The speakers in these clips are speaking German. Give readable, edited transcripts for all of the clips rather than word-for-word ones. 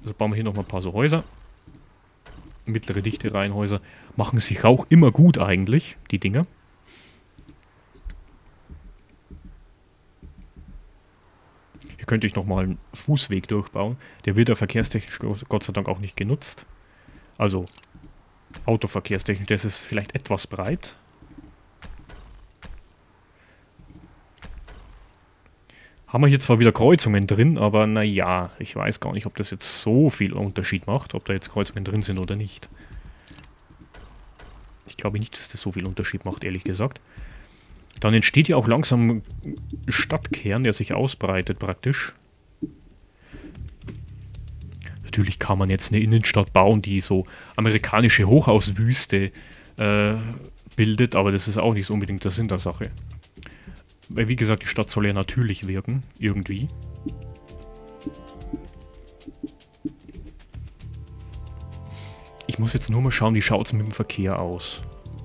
Also bauen wir hier nochmal ein paar so Häuser. Mittlere Dichte Reihenhäuser. Machen sich auch immer gut eigentlich, die Dinger. Hier könnte ich nochmal einen Fußweg durchbauen. Der wird ja verkehrstechnisch Gott sei Dank auch nicht genutzt. Also autoverkehrstechnisch, das ist vielleicht etwas breit. Haben wir hier zwar wieder Kreuzungen drin, aber naja, ich weiß gar nicht, ob das jetzt so viel Unterschied macht, ob da jetzt Kreuzungen drin sind oder nicht. Ich glaube nicht, dass das so viel Unterschied macht, ehrlich gesagt. Dann entsteht ja auch langsam ein Stadtkern, der sich ausbreitet praktisch. Natürlich kann man jetzt eine Innenstadt bauen, die so amerikanische Hochhauswüste bildet, aber das ist auch nicht so unbedingt der Sinn der Sache. Weil, wie gesagt, die Stadt soll ja natürlich wirken, irgendwie. Ich muss jetzt nur mal schauen, wie schaut es mit dem Verkehr aus.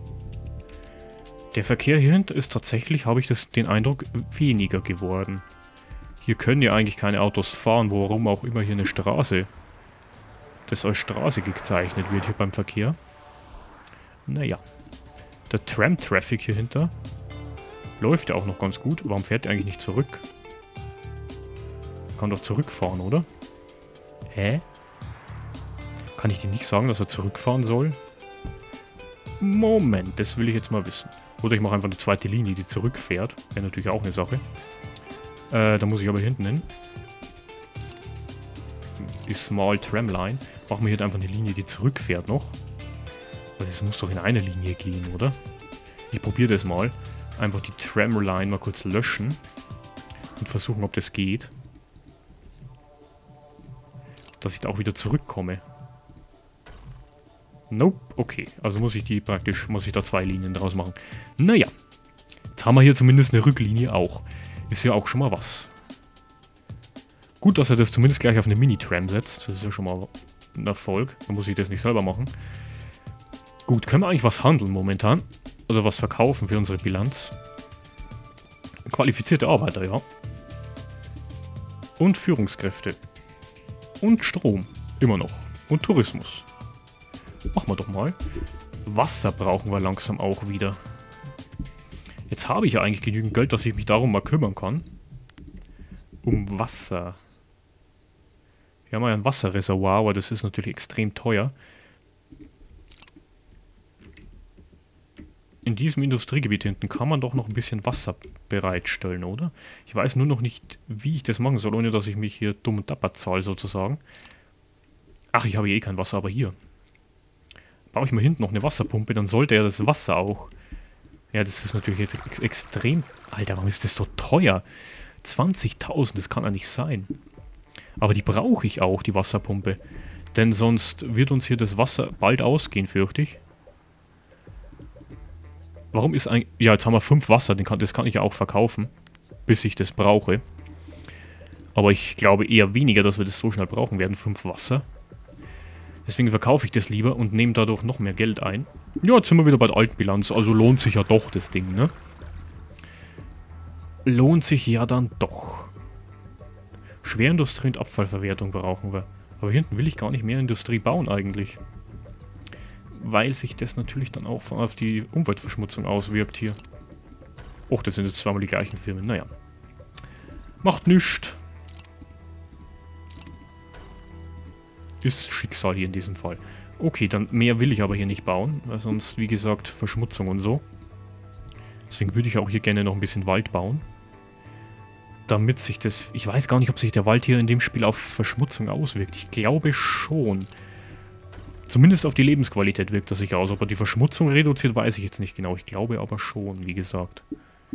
Der Verkehr hier hinten ist tatsächlich, habe ich den Eindruck, weniger geworden. Hier können ja eigentlich keine Autos fahren, warum auch immer hier eine Straße, das als Straße gezeichnet wird hier beim Verkehr. Naja. Der Tram-Traffic hier hinter läuft ja auch noch ganz gut. Warum fährt er eigentlich nicht zurück? Kann doch zurückfahren, oder? Hä? Kann ich dir nicht sagen, dass er zurückfahren soll? Moment, das will ich jetzt mal wissen. Oder ich mache einfach eine zweite Linie, die zurückfährt. Wäre natürlich auch eine Sache. Da muss ich aber hinten hin. Die Small Tram Line. Machen wir hier einfach eine Linie, die zurückfährt noch. Aber das muss doch in einer Linie gehen, oder? Ich probiere das mal. Einfach die Tramline mal kurz löschen und versuchen, ob das geht. Dass ich da auch wieder zurückkomme. Nope, okay. Also muss ich da zwei Linien draus machen. Naja. Jetzt haben wir hier zumindest eine Rücklinie auch. Ist ja auch schon mal was. Gut, dass er das zumindest gleich auf eine Mini-Tram setzt. Das ist ja schon mal ein Erfolg. Dann muss ich das nicht selber machen. Gut, können wir eigentlich was handeln momentan? Also was verkaufen für unsere Bilanz. Qualifizierte Arbeiter, ja. Und Führungskräfte. Und Strom. Immer noch. Und Tourismus. Machen wir doch mal. Wasser brauchen wir langsam auch wieder. Jetzt habe ich ja eigentlich genügend Geld, dass ich mich darum mal kümmern kann. Um Wasser. Wir haben ja ein Wasserreservoir, aber das ist natürlich extrem teuer. In diesem Industriegebiet hinten kann man doch noch ein bisschen Wasser bereitstellen, oder? Ich weiß nur noch nicht, wie ich das machen soll, ohne dass ich mich hier dumm und dapper zahle, sozusagen. Ach, ich habe hier eh kein Wasser, aber hier. Baue ich mal hinten noch eine Wasserpumpe, dann sollte ja das Wasser auch... Ja, das ist natürlich jetzt extrem... Alter, warum ist das so teuer? 20.000, das kann ja nicht sein. Aber die brauche ich auch, die Wasserpumpe. Denn sonst wird uns hier das Wasser bald ausgehen, fürchte ich. Warum ist eigentlich... Ja, jetzt haben wir 5 Wasser, das kann ich ja auch verkaufen, bis ich das brauche. Aber ich glaube eher weniger, dass wir das so schnell brauchen werden, 5 Wasser. Deswegen verkaufe ich das lieber und nehme dadurch noch mehr Geld ein. Ja, jetzt sind wir wieder bei der alten Bilanz, also lohnt sich ja doch das Ding, ne? Lohnt sich ja dann doch. Schwerindustrie und Abfallverwertung brauchen wir. Aber hier hinten will ich gar nicht mehr Industrie bauen eigentlich. Weil sich das natürlich dann auch auf die Umweltverschmutzung auswirkt hier. Och, das sind jetzt zweimal die gleichen Firmen. Naja. Macht nichts. Ist Schicksal hier in diesem Fall. Okay, dann mehr will ich aber hier nicht bauen, weil sonst, wie gesagt, Verschmutzung und so. Deswegen würde ich auch hier gerne noch ein bisschen Wald bauen. Damit sich das... Ich weiß gar nicht, ob sich der Wald hier in dem Spiel auf Verschmutzung auswirkt. Ich glaube schon. Zumindest auf die Lebensqualität wirkt das sich aus. Ob er die Verschmutzung reduziert, weiß ich jetzt nicht genau. Ich glaube aber schon, wie gesagt.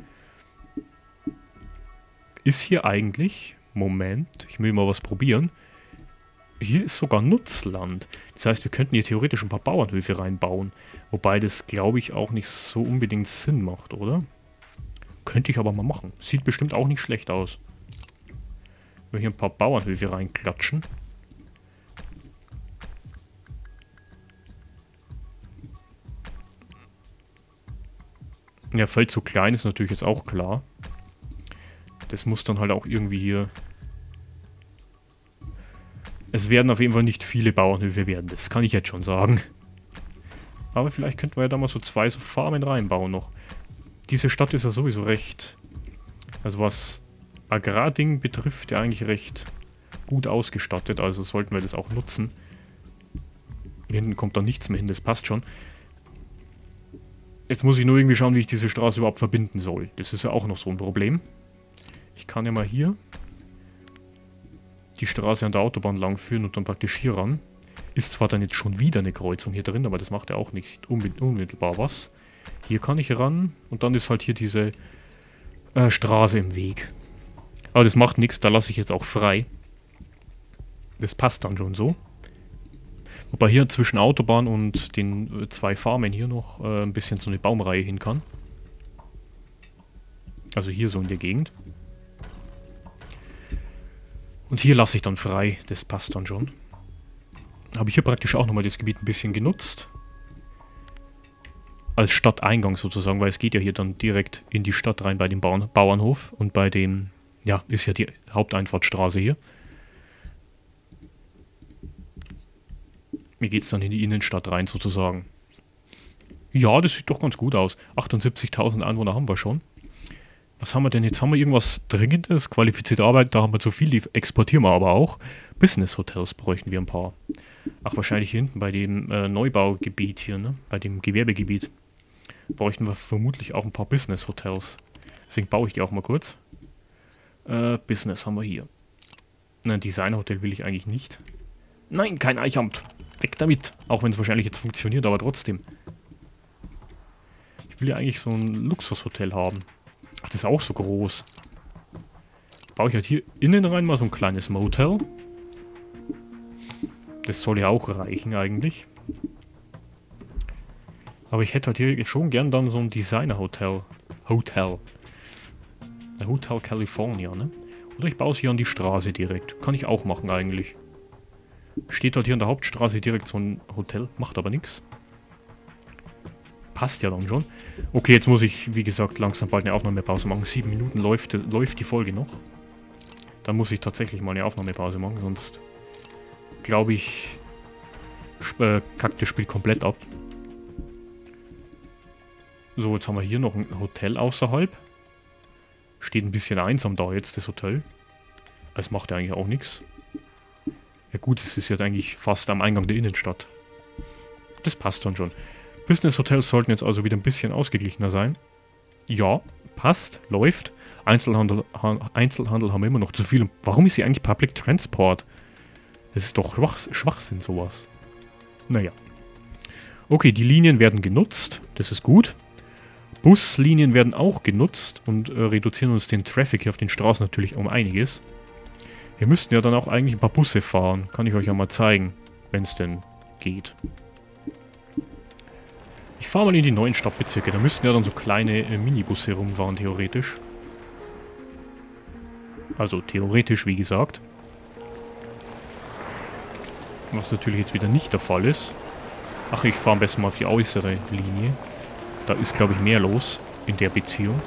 Ist hier eigentlich... Moment, ich will mal was probieren. Hier ist sogar Nutzland. Das heißt, wir könnten hier theoretisch ein paar Bauernhöfe reinbauen. Wobei das, glaube ich, auch nicht so unbedingt Sinn macht, oder? Könnte ich aber mal machen. Sieht bestimmt auch nicht schlecht aus. Wenn wir hier ein paar Bauernhöfe reinklatschen. Ja, Feld zu klein ist natürlich jetzt auch klar. Das muss dann halt auch irgendwie hier... Es werden auf jeden Fall nicht viele Bauernhöfe werden, das kann ich jetzt schon sagen. Aber vielleicht könnten wir ja da mal so 2 so Farmen reinbauen noch. Diese Stadt ist ja sowieso recht, also was Agrarding betrifft, ja eigentlich recht gut ausgestattet, also sollten wir das auch nutzen. Hier hinten kommt da nichts mehr hin, das passt schon. Jetzt muss ich nur irgendwie schauen, wie ich diese Straße überhaupt verbinden soll. Das ist ja auch noch so ein Problem. Ich kann ja mal hier die Straße an der Autobahn langführen und dann praktisch hier ran. Ist zwar dann jetzt schon wieder eine Kreuzung hier drin, aber das macht ja auch nicht unmittelbar was. Hier kann ich ran und dann ist halt hier diese Straße im Weg. Aber das macht nichts, da lasse ich jetzt auch frei. Das passt dann schon so. Wobei hier zwischen Autobahn und den 2 Farmen hier noch ein bisschen so eine Baumreihe hin kann. Also hier so in der Gegend. Und hier lasse ich dann frei, das passt dann schon. Habe ich hier praktisch auch nochmal das Gebiet ein bisschen genutzt. Als Stadteingang sozusagen, weil es geht ja hier dann direkt in die Stadt rein bei dem Bauernhof. Und bei dem, ja, ist ja die Haupteinfahrtsstraße hier. Mir geht es dann in die Innenstadt rein sozusagen. Ja, das sieht doch ganz gut aus. 78.000 Einwohner haben wir schon. Was haben wir denn jetzt? Haben wir irgendwas Dringendes? Qualifizierte Arbeit, da haben wir zu viel, die exportieren wir aber auch. Business Hotels bräuchten wir ein paar. Ach, wahrscheinlich hier hinten bei dem Neubaugebiet hier, ne? Bei dem Gewerbegebiet. Bräuchten wir vermutlich auch ein paar Business Hotels. Deswegen baue ich die auch mal kurz. Business haben wir hier. Ein Designer-Hotel will ich eigentlich nicht. Nein, kein Eichamt. Weg damit. Auch wenn es wahrscheinlich jetzt funktioniert, aber trotzdem. Ich will ja eigentlich so ein Luxushotel haben. Ach, das ist auch so groß. Baue ich halt hier innen rein mal so ein kleines Motel. Das soll ja auch reichen eigentlich. Aber ich hätte halt hier schon gern dann so ein Designer-Hotel. Hotel California, ne? Oder ich baue es hier an die Straße direkt. Kann ich auch machen eigentlich. Steht halt hier an der Hauptstraße direkt so ein Hotel. Macht aber nichts. Passt ja dann schon. Okay, jetzt muss ich, wie gesagt, langsam bald eine Aufnahmepause machen. 7 Minuten läuft die Folge noch. Dann muss ich tatsächlich mal eine Aufnahmepause machen, sonst glaube ich, kackt das Spiel komplett ab. So, jetzt haben wir hier noch ein Hotel außerhalb. Steht ein bisschen einsam da jetzt, das Hotel. Es macht ja eigentlich auch nichts. Ja gut, es ist ja eigentlich fast am Eingang der Innenstadt. Das passt dann schon. Business Hotels sollten jetzt also wieder ein bisschen ausgeglichener sein. Ja, passt, läuft. Einzelhandel haben wir immer noch zu viel. Warum ist hier eigentlich Public Transport? Das ist doch Schwachsinn, sowas. Naja. Okay, die Linien werden genutzt. Das ist gut. Buslinien werden auch genutzt und reduzieren uns den Traffic hier auf den Straßen natürlich um einiges. Wir müssten ja dann auch eigentlich ein paar Busse fahren. Kann ich euch ja mal zeigen, wenn es denn geht. Ich fahre mal in die neuen Stadtbezirke. Da müssten ja dann so kleine Minibusse rumfahren, theoretisch. Also theoretisch, wie gesagt. Was natürlich jetzt wieder nicht der Fall ist. Ach, ich fahre am besten mal auf die äußere Linie. Da ist, glaube ich, mehr los in der Beziehung.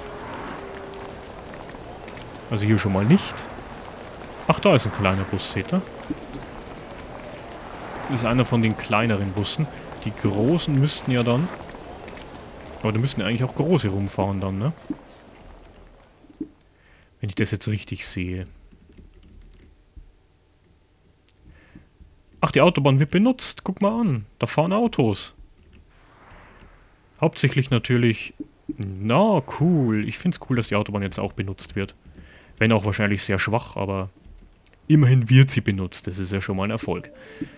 Also hier schon mal nicht. Ach, da ist ein kleiner Bus, seht ihr? Das ist einer von den kleineren Bussen. Die großen müssten ja dann... Aber da müssten ja eigentlich auch große rumfahren dann, ne? Wenn ich das jetzt richtig sehe. Ach, die Autobahn wird benutzt. Guck mal an. Da fahren Autos. Hauptsächlich natürlich... Na, cool. Ich finde es cool, dass die Autobahn jetzt auch benutzt wird. Wenn auch wahrscheinlich sehr schwach, aber... Immerhin wird sie benutzt. Das ist ja schon mal ein Erfolg.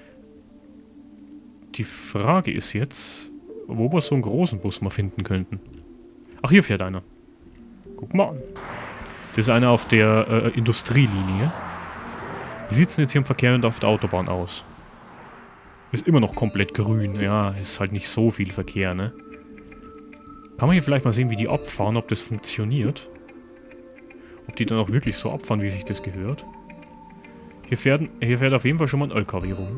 Die Frage ist jetzt, wo wir so einen großen Bus mal finden könnten. Ach, hier fährt einer. Guck mal an. Das ist einer auf der Industrielinie. Wie sieht es denn jetzt hier im Verkehr und auf der Autobahn aus? Ist immer noch komplett grün. Ja, ist halt nicht so viel Verkehr, ne? Kann man hier vielleicht mal sehen, wie die abfahren, ob das funktioniert? Ob die dann auch wirklich so abfahren, wie sich das gehört? Hier fährt auf jeden Fall schon mal ein LKW rum.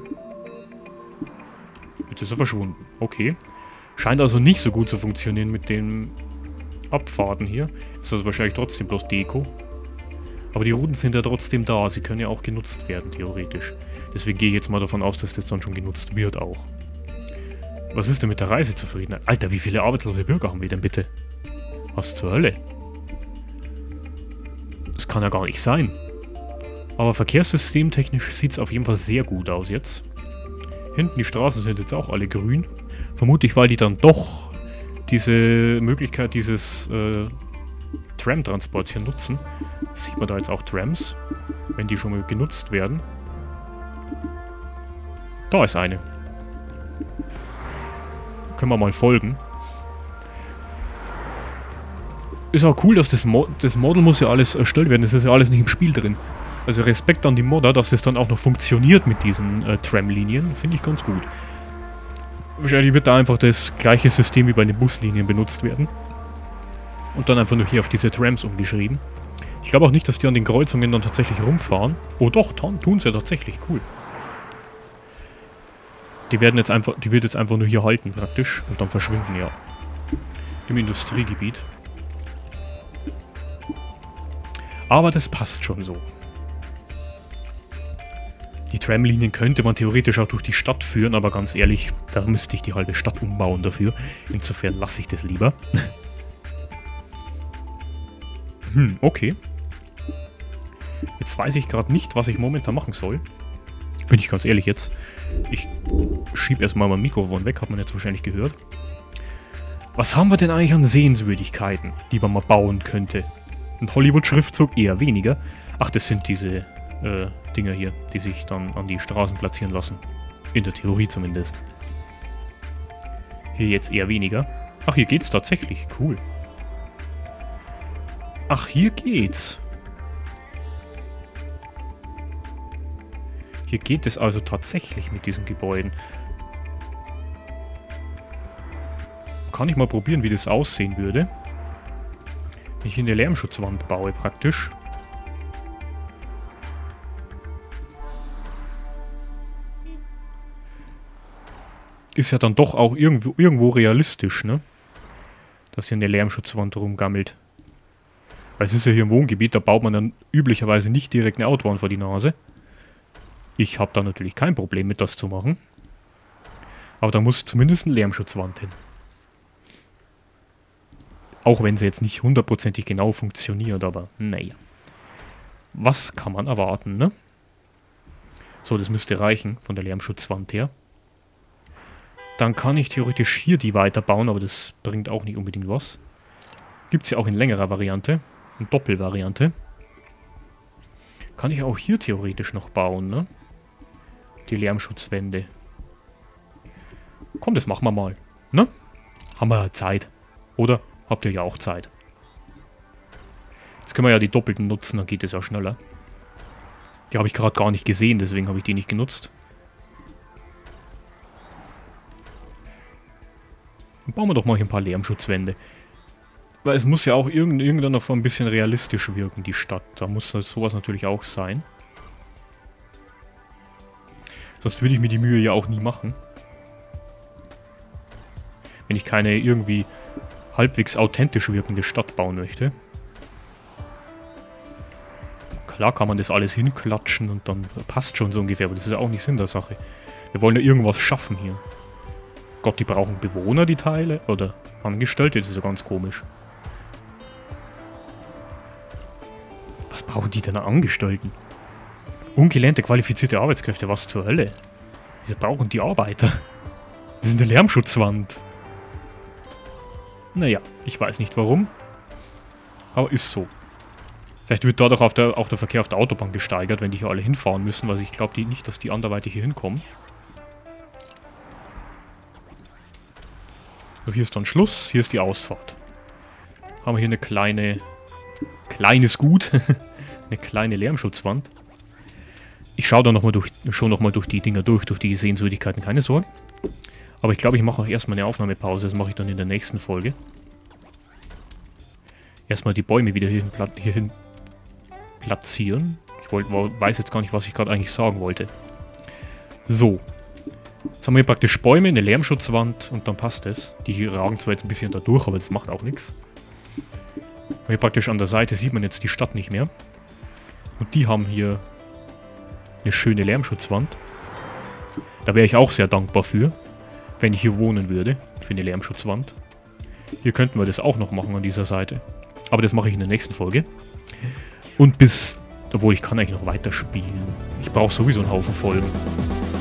Jetzt ist er verschwunden. Okay. Scheint also nicht so gut zu funktionieren mit den Abfahrten hier. Ist also wahrscheinlich trotzdem bloß Deko. Aber die Routen sind ja trotzdem da. Sie können ja auch genutzt werden, theoretisch. Deswegen gehe ich jetzt mal davon aus, dass das dann schon genutzt wird auch. Was ist denn mit der Reisezufriedenheit? Alter, wie viele arbeitslose Bürger haben wir denn bitte? Was zur Hölle? Das kann ja gar nicht sein. Aber verkehrssystemtechnisch sieht es auf jeden Fall sehr gut aus jetzt. Hinten die Straßen sind jetzt auch alle grün. Vermutlich, weil die dann doch diese Möglichkeit dieses Tram-Transports hier nutzen. Sieht man da jetzt auch Trams, wenn die schon mal genutzt werden. Da ist eine. Können wir mal folgen. Ist auch cool, dass das Model muss ja alles erstellt werden. Das ist ja alles nicht im Spiel drin. Also Respekt an die Modder, dass das dann auch noch funktioniert mit diesen Tram-Linien. Finde ich ganz gut. Wahrscheinlich wird da einfach das gleiche System wie bei den Buslinien benutzt werden. Und dann einfach nur hier auf diese Trams umgeschrieben. Ich glaube auch nicht, dass die an den Kreuzungen dann tatsächlich rumfahren. Oh doch, tun sie ja tatsächlich. Cool. Die wird jetzt einfach nur hier halten praktisch. Und dann verschwinden, ja. Im Industriegebiet. Aber das passt schon so. Die Tramlinien könnte man theoretisch auch durch die Stadt führen, aber ganz ehrlich, da müsste ich die halbe Stadt umbauen dafür. Insofern lasse ich das lieber. Okay. Jetzt weiß ich gerade nicht, was ich momentan machen soll. Bin ich ganz ehrlich jetzt. Ich schiebe erstmal mein Mikrofon weg, hat man jetzt wahrscheinlich gehört. Was haben wir denn eigentlich an Sehenswürdigkeiten, die man mal bauen könnte? Ein Hollywood-Schriftzug eher weniger. Ach, das sind diese Dinger hier, die sich dann an die Straßen platzieren lassen. In der Theorie zumindest. Hier jetzt eher weniger. Ach, hier geht's tatsächlich. Cool. Ach, hier geht's. Hier geht es also tatsächlich mit diesen Gebäuden. Kann ich mal probieren, wie das aussehen würde. Wenn ich hier eine Lärmschutzwand baue praktisch. Ist ja dann doch auch irgendwo realistisch, ne? Dass hier eine Lärmschutzwand rumgammelt. Weil es ist ja hier ein Wohngebiet, da baut man dann üblicherweise nicht direkt eine Autobahn vor die Nase. Ich habe da natürlich kein Problem mit, das zu machen. Aber da muss zumindest eine Lärmschutzwand hin. Auch wenn sie jetzt nicht hundertprozentig genau funktioniert, aber naja. Was kann man erwarten, ne? So, das müsste reichen von der Lärmschutzwand her. Dann kann ich theoretisch hier die weiterbauen, aber das bringt auch nicht unbedingt was. Gibt es ja auch in längerer Variante. In Doppelvariante. Kann ich auch hier theoretisch noch bauen, ne? Die Lärmschutzwände. Komm, das machen wir mal. Ne? Haben wir ja Zeit. Oder? Habt ihr ja auch Zeit. Jetzt können wir ja die doppelten nutzen, dann geht es ja schneller. Die habe ich gerade gar nicht gesehen, deswegen habe ich die nicht genutzt. Dann bauen wir doch mal hier ein paar Lärmschutzwände. Weil es muss ja auch irgendeiner Form ein bisschen realistisch wirken, die Stadt. Da muss sowas natürlich auch sein. Sonst würde ich mir die Mühe ja auch nie machen. Wenn ich keine irgendwie halbwegs authentisch wirkende Stadt bauen möchte. Klar kann man das alles hinklatschen und dann passt schon so ungefähr, aber das ist ja auch nicht Sinn der Sache. Wir wollen ja irgendwas schaffen hier. Gott, die brauchen Bewohner, die Teile? Oder Angestellte? Das ist ja ganz komisch. Was brauchen die denn an Angestellten? Ungelernte, qualifizierte Arbeitskräfte, was zur Hölle? Wieso brauchen die Arbeiter? Das ist eine Lärmschutzwand. Naja, ich weiß nicht warum. Aber ist so. Vielleicht wird dadurch auch der Verkehr auf der Autobahn gesteigert, wenn die hier alle hinfahren müssen, weil ich glaube nicht, dass die anderweitig hier hinkommen. So, hier ist dann Schluss, hier ist die Ausfahrt. Haben wir hier eine kleines Gut, eine kleine Lärmschutzwand. Ich schaue da schon nochmal durch die Dinger durch die Sehenswürdigkeiten, keine Sorge. Aber ich glaube, ich mache auch erstmal eine Aufnahmepause, das mache ich dann in der nächsten Folge. Erstmal die Bäume wieder hierhin platzieren. Ich weiß jetzt gar nicht, was ich gerade eigentlich sagen wollte. So. Jetzt haben wir hier praktisch Bäume, eine Lärmschutzwand und dann passt es. Die hier ragen zwar jetzt ein bisschen da durch, aber das macht auch nichts. Hier praktisch an der Seite sieht man jetzt die Stadt nicht mehr. Und die haben hier Eine schöne Lärmschutzwand. Da wäre ich auch sehr dankbar für, wenn ich hier wohnen würde. Für eine Lärmschutzwand. Hier könnten wir das auch noch machen an dieser Seite. Aber das mache ich in der nächsten Folge. Und bis... Obwohl, ich kann eigentlich noch weiterspielen. Ich brauche sowieso einen Haufen Folgen.